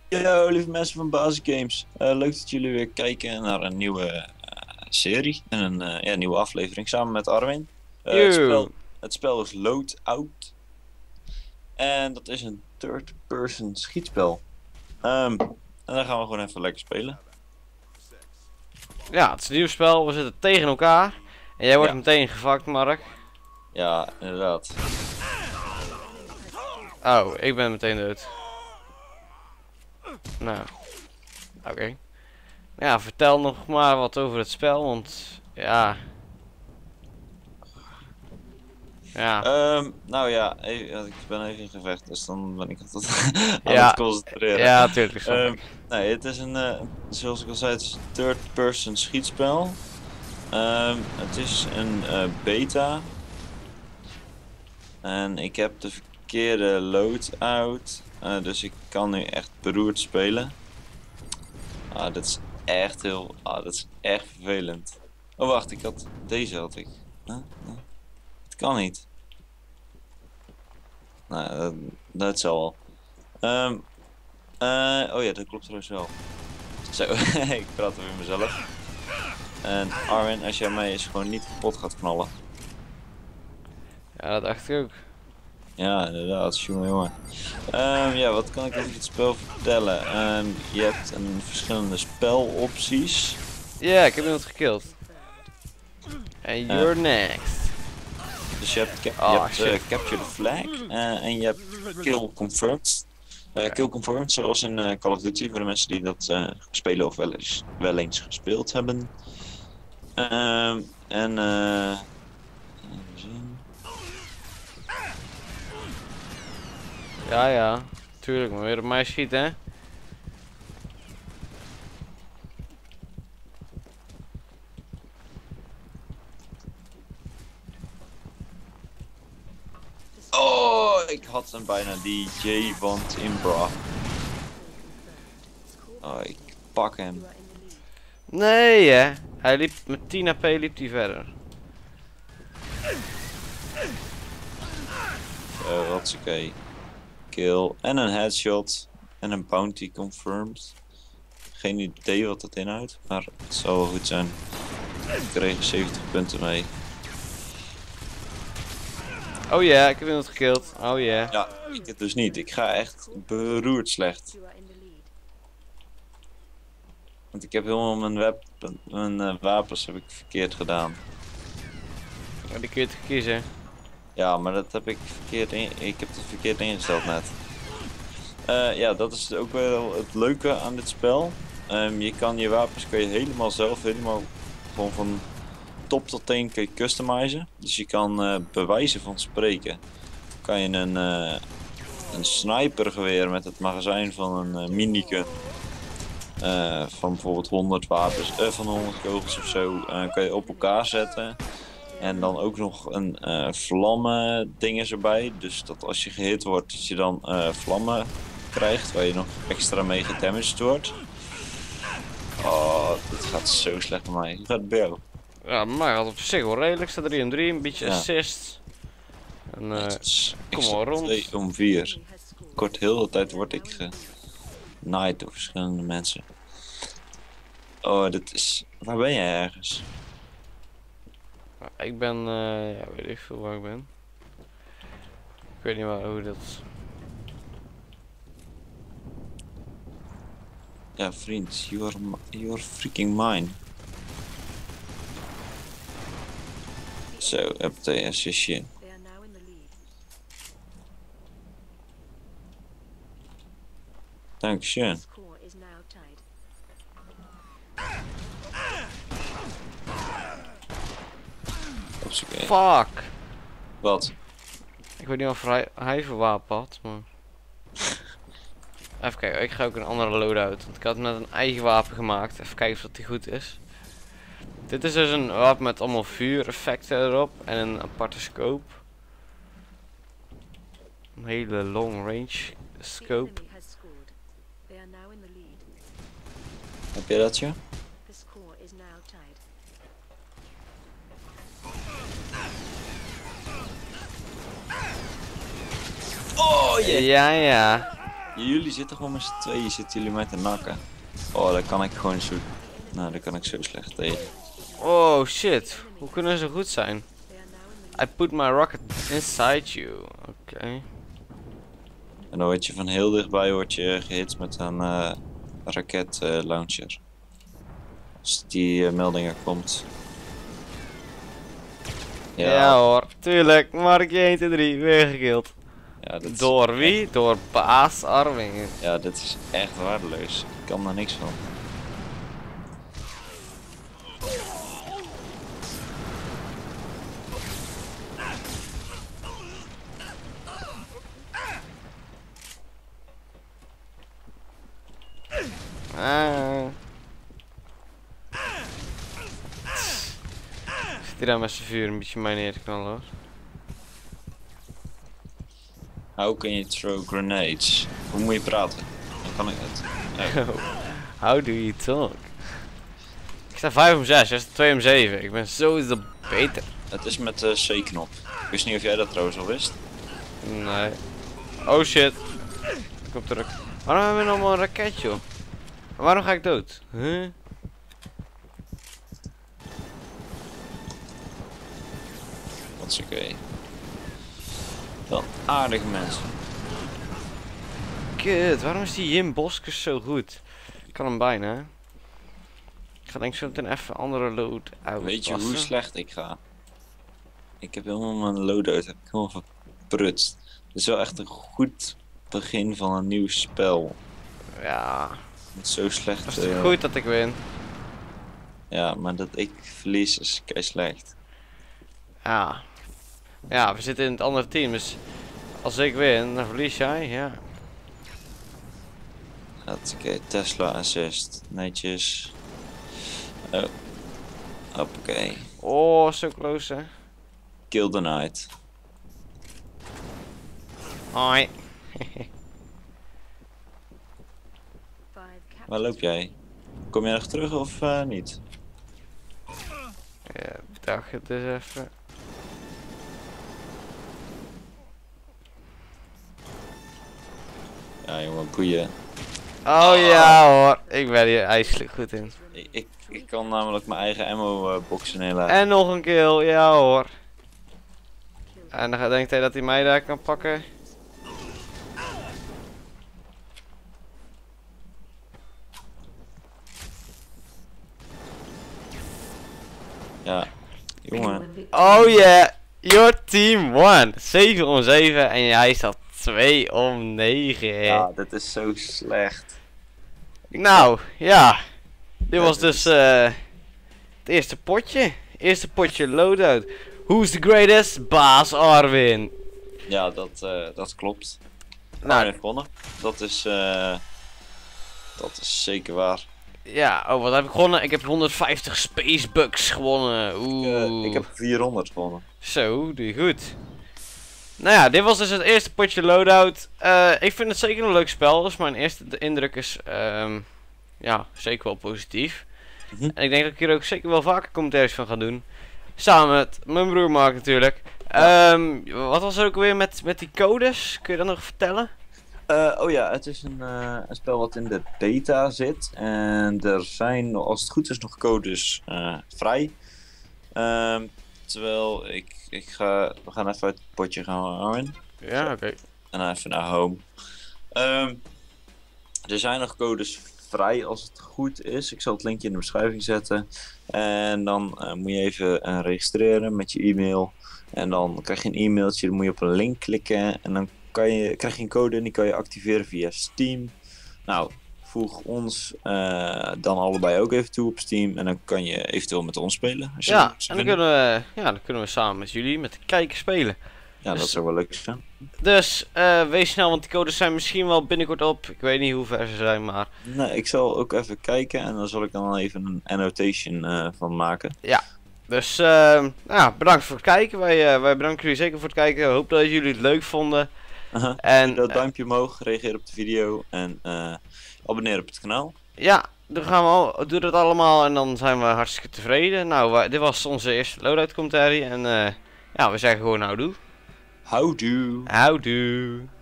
Yo, lieve mensen van Basis Games. Leuk dat jullie weer kijken naar een nieuwe serie en een nieuwe aflevering samen met Arwin. Yo. Het spel is Loadout en dat is een third-person schietspel. En dan gaan we gewoon even lekker spelen. Ja, het is een nieuw spel. We zitten tegen elkaar. En jij wordt Ja, meteen gevakt, Mark. ja, inderdaad. Oh, ik ben meteen dood. Nou, oké. Ja, vertel nog maar wat over het spel, want ja. Ja, Nou ja, ik ben even in gevecht, dus dan ben ik altijd aan het ja, concentreren. ja, tuurlijk, snap Ehm, ik. nee, het is zoals ik al zei, het is een third-person schietspel. Het is een beta. En ik heb de verkeerde loadout. Dus ik kan nu echt beroerd spelen. Dit is echt dat is echt vervelend. Oh wacht, deze had ik. Het kan niet. Nou, dat zal wel. Ehm, oh ja, dat klopt trouwens wel. Zo, ik praat over mezelf. En Arwin, als jij mij eens gewoon niet kapot gaat knallen. Ja, dat dacht ik ook. Ja, inderdaad, jongen. Ja, wat kan ik over het spel vertellen? Je hebt verschillende spelopties. Ja, ik heb iemand gekild. En Eh, you're next. dus je hebt, Oh, shit. Capture the Flag en je hebt Kill Confirmed. Kill Confirmed, zoals in Call of Duty, voor de mensen die dat spelen of wel eens gespeeld hebben. En even zien. Ja, ja. Tuurlijk, maar weer op mij schieten, hè? Oh, ik had hem bijna, die J van Timbra. Oh, ik pak hem. Nee, hè? Hij liep met 10 AP liep hij verder. Dat is oké. Kill en een headshot en een bounty confirmed. Geen idee wat dat inhoudt, maar het zal wel goed zijn. Ik kreeg 70 punten mee. Oh ja, ik heb iemand gekild. Oh ja. Ja, ik het dus niet. Ik ga echt beroerd slecht. Want ik heb helemaal mijn wapens heb ik verkeerd gedaan. Maar die kun je te kiezen. Ja, maar dat heb ik ik heb het verkeerd ingesteld net. Ja, dat is ook wel het leuke aan dit spel. Je kan je wapens kan je helemaal zelf, helemaal gewoon van top tot teen kun je customizen. Dus je kan bewijzen van spreken. Kan je een snipergeweer met het magazijn van een minigun. Van bijvoorbeeld 100 wapens, van 100 kogels of zo, kan je op elkaar zetten. En dan ook nog een vlammen dingen erbij. Dus dat als je gehit wordt, dat je dan vlammen krijgt, waar je nog extra mee gedamaged wordt. Oh, dit gaat zo slecht bij mij. Hoe gaat het bij jou? Ja, maar gaat op zich wel redelijk. Staat 3 om 3, een beetje Ja. assist. En Ik kom sta maar rond. 2 om 4. Kort heel de tijd word ik genaaid door verschillende mensen. Oh, dit is... Waar ben jij ergens? Nou, ik ben, ja, weet ik veel waar ik ben. Ik weet niet hoe dat. Ja, vriend, you are freaking mine. Zo, heb je assistje. Dankjewel. Oké. Fuck! Wat? Ik weet niet of hij verwapen had, maar. Even kijken, ik ga ook een andere loadout. Want ik had net een eigen wapen gemaakt. Even kijken of die goed is. Dit is dus een wapen met allemaal vuureffecten erop. En een aparte scope. Een hele long range scope. Heb je dat, ja? Oh, Ja, ja. Jullie zitten gewoon met z'n tweeën, zitten jullie mij te nakken. Oh, daar kan ik gewoon zo... Nou, daar kan ik zo slecht tegen. Oh shit, hoe kunnen ze goed zijn? I put my rocket inside you. Oké. En dan word je van heel dichtbij gehit met een raket launcher. Als die meldingen komt. Ja. Hoor, tuurlijk. Mark 1, 2, 3, weer gekild. Ja, dit is Door wie? Door Baas Arwing. Ja, dit is echt waardeloos. Ik kan daar niks van. Zit hij daar met zijn vuur een beetje mij neer te knallen hoor. How can you throw grenades? Hoe moet je praten? Dan kan ik het. Ja. How do you talk? Ik sta 5 om 6, jij staat 2 om 7. Ik ben sowieso beter. Het is met de C-knop. Ik wist niet of jij dat trouwens al wist. Nee. Oh shit. Ik kom terug. Waarom hebben we nog maar een raket joh? Waarom ga ik dood? Huh? Dat is oké. Wel aardige mensen. Kut, waarom is die Jim Boskers zo goed? Ik kan hem bijna. Ik ga denk ik zo meteen even een andere load uit. Weet je hoe slecht ik ga? Ik heb helemaal mijn loadout heb ik helemaal verprutst. Het is wel echt een goed begin van een nieuw spel. Ja. Het is zo slecht. Het is toch goed dat ik win? Ja, maar dat ik verlies is kei slecht. Ja. Ja, we zitten in het andere team, dus als ik win, dan verlies jij, ja. Oké, Tesla assist. Netjes. Oh. Hoppakee. Oh, zo close hè. Kill the night. Hoi. Waar loop jij? Kom je nog terug of niet? Ja, dacht het dus even. Ja jongen, boeien. Oh ja hoor, ik ben hier ijselijk goed in. Ik kan namelijk mijn eigen ammo boxen inlaten. En nog een kill, ja hoor. En dan denkt hij dat hij mij daar kan pakken. Ja, jongen. Oh yeah, your team won. 7 om 7 en jij staat 2 om 9. Ja, dit is zo slecht. Nou, ja. Dit was dus het eerste potje. Eerste potje loadout. Who's the greatest? Baas Arwin. Ja, dat klopt. Nou, heeft gewonnen. Dat is zeker waar. ja, oh wat heb ik gewonnen? Ik heb 150 Spacebucks gewonnen. Oeh. Ik heb 400 gewonnen. Zo, doe je goed. Nou ja, dit was dus het eerste potje loadout. Ik vind het zeker een leuk spel. Dus mijn eerste indruk is ja, zeker wel positief. En ik denk dat ik hier ook zeker wel vaker commentaries van ga doen. Samen met mijn broer Mark natuurlijk. Wat was er ook weer met die codes? Kun je dat nog vertellen? Oh ja, het is een spel wat in de beta zit. En er zijn, als het goed is, nog codes vrij. Terwijl we gaan even uit het potje gaan, Armin. Ja, oké. En dan even naar home. Er zijn nog codes vrij als het goed is. Ik zal het linkje in de beschrijving zetten. En dan moet je even registreren met je e-mail. En dan krijg je een e-mailtje, dan moet je op een link klikken. En dan krijg je een code en die kan je activeren via Steam. Nou, voeg ons dan allebei ook even toe op Steam. En dan kan je eventueel met ons spelen. Als je Ja, en dan kunnen we samen met jullie, met de kijkers spelen. Ja, dat zou wel leuk zijn. Dus wees snel, want die codes zijn misschien wel binnenkort op. Ik weet niet hoe ver ze zijn, maar... Nee, ik zal ook even kijken en dan zal ik dan even een annotation van maken. Ja, dus ja, bedankt voor het kijken. Wij bedanken jullie zeker voor het kijken. Ik hoop dat jullie het leuk vonden. En dat duimpje omhoog, reageer op de video en abonneer op het kanaal. Ja, doe dat allemaal en dan zijn we hartstikke tevreden. Nou, dit was onze eerste loadout commentarie en ja, we zeggen gewoon houdoe. Houdoe. Houdoe.